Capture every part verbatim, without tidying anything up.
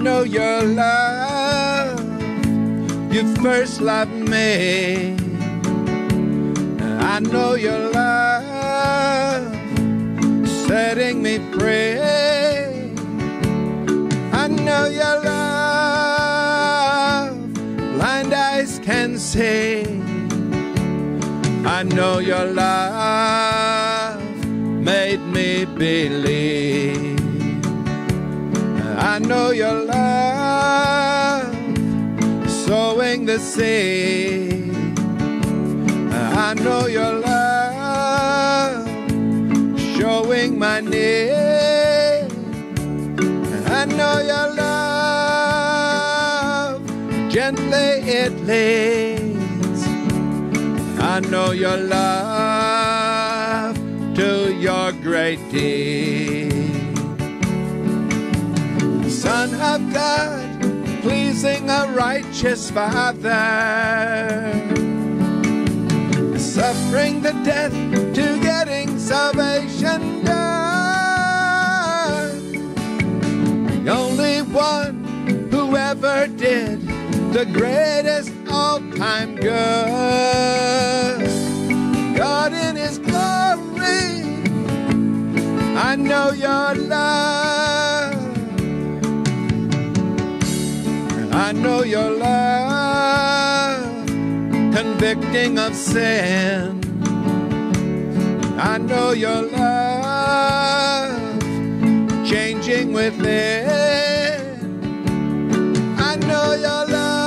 know your love, you first loved me. I know your love, setting me free. I know your love, blind eyes can see. I know your love made me believe. I know your love, sowing the seed. I know your love, showing my need. I know your love, gently it leads. I know your love to your great deed. Son of God, pleasing a righteous Father, suffering the death to getting salvation done. The only one who ever did the greatest all-time good. God in His glory, I know your love. I know your love, convicting of sin. I know your love, changing within. I know your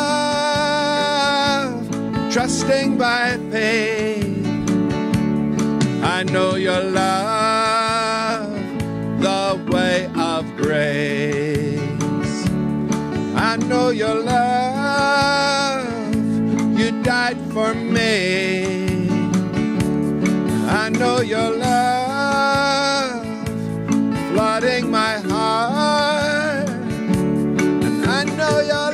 love, trusting by faith. I know your love, the way of grace. I know your love, you died for me. I know your love, flooding my heart. And I know your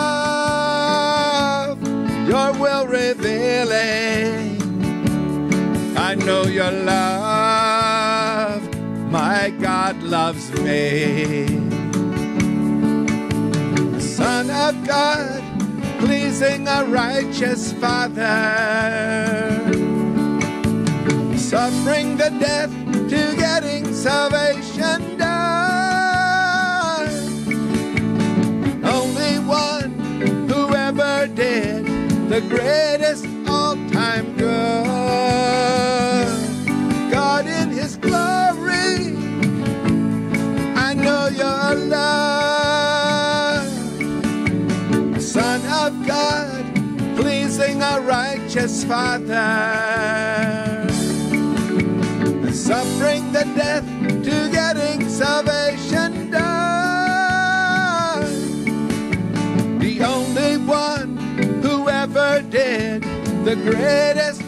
love, your will revealing. I know your love, my God loves me. Son of God, pleasing a righteous Father, suffering the death to getting salvation done. Only one who ever did the greatest all-time good. God in His glory, I know your love. Son of God, pleasing a righteous Father, suffering the death to getting salvation done. The only one who ever did the greatest